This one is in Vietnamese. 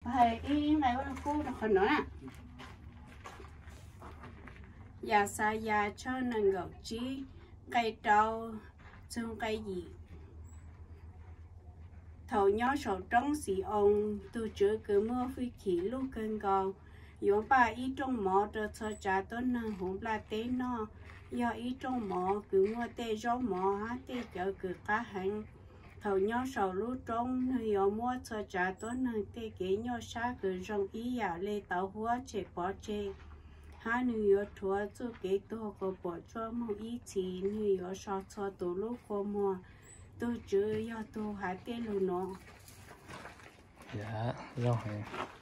hay ý này nó cô nó còn nói à nhà xa nhà cho nên gạo chi cây trâu xương cây gì thầu nhỏ sầu trống xì ông từ trước cứ mưa phi khí lúc cơn gào yếu ba ý trong mỏ cho trả tôn năng hùng la tế nó do ý trong mỏ cứ mua tê gió mỏ há tê chợ cứ cá hành thầu nhỏ sầu lúc trong nơi yếu mua cho trả tôn năng tê kế nhỏ xa cứ rong ý giả lê tàu hoa chế bỏ chế há nơi yếu thua cho kế tô có bỏ cho mua ý chí nơi yếu sao cho tổ lúc có mua tôi chưa do tôi há tê luôn nó dạ rồi